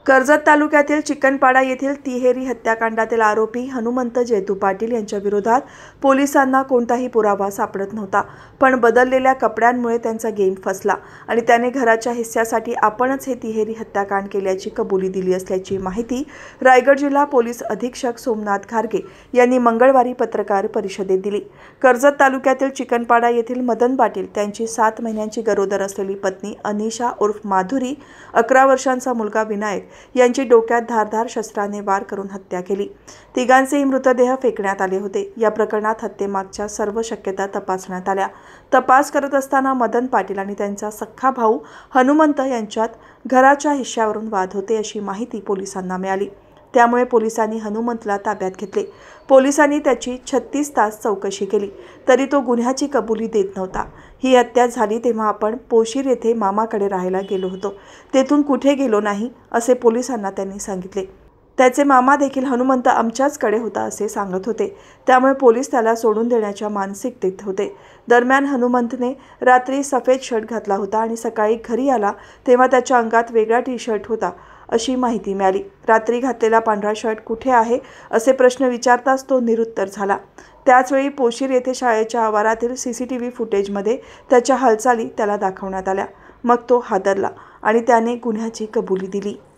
कर्जत तालुक्यातील चिकनपाडा येथील तिहेरी हत्याकांडातील आरोपी हनुमंत जेतू पाटील यांच्या विरोधात पोलिसांना कोणताही पुरावा सापडत नव्हता। पण बदललेल्या कपड्यांमुळे त्यांचा गेम फसला आणि त्याने घराच्या हिस्स्यासाठी आपणच हे तिहेरी हत्याकांड केल्याची कबुली दिली असल्याची माहिती रायगड जिल्हा पोलीस अधीक्षक सोमनाथ घारगे यांनी मंगळवारी पत्रकार परिषदेत दिली। कर्जत तालुक्यातील चिकनपाडा येथील मदन पाटील त्यांची 7 महिन्यांची गरोदर असलेली पत्नी अनिशा उर्फ माधुरी, 11 वर्षांचा मुलगा विनायक यांची डोक्यात धारदार शस्त्राने वार करून हत्या केली। तिघांचेही मृतदेह फेकण्यात आले होते। या प्रकरणात हत्येमागच्या सर्व शक्यता तपासण्यात आल्या। तपास करत असताना मदन पाटील आणि त्यांचा सख्खा भाऊ हनुमंत यांच्यात घराच्या हिश्श्यावरून वाद होते अशी माहिती पोलिसांना मिळाली। त्यामुळे पोलिसांनी हनुमंतला ताब्यात घेतले। पोलिसांनी त्याची 36 तास चौकशी केली तरी तो गुन्ह्याची कबुली देत नव्हता। ही हत्या झाली तेव्हा आपण पोशीर येथे मामाकडे राहायला गेलो होतो, तेथून कुठे गेलो नाही असे पोलिसांना त्यांनी सांगितले। त्याचे मामा देखील हनुमंत आमच्याचकडे होता असे सांगत होते। त्यामुळे पोलीस त्याला सोडून देण्याच्या मानसिकतेत होते। दरम्यान हनुमंतने रात्री सफेद शर्ट घातला होता आणि सकाळी घरी आला तेव्हा त्याच्या अंगात वेगळा टी-शर्ट होता अशी माहिती मिळाली। रात्री घातलेला पांढरा शर्ट कुठे आहे असे प्रश्न विचारताच तो निरुत्तर झाला। त्याचवेळी पोशीर येथे शाळेच्या आवारातील CCTV फुटेजमध्ये त्याच्या हालचाली त्याला दाखवण्यात आल्या। मग तो हादरला आणि त्याने गुन्ह्याची कबुली दिली।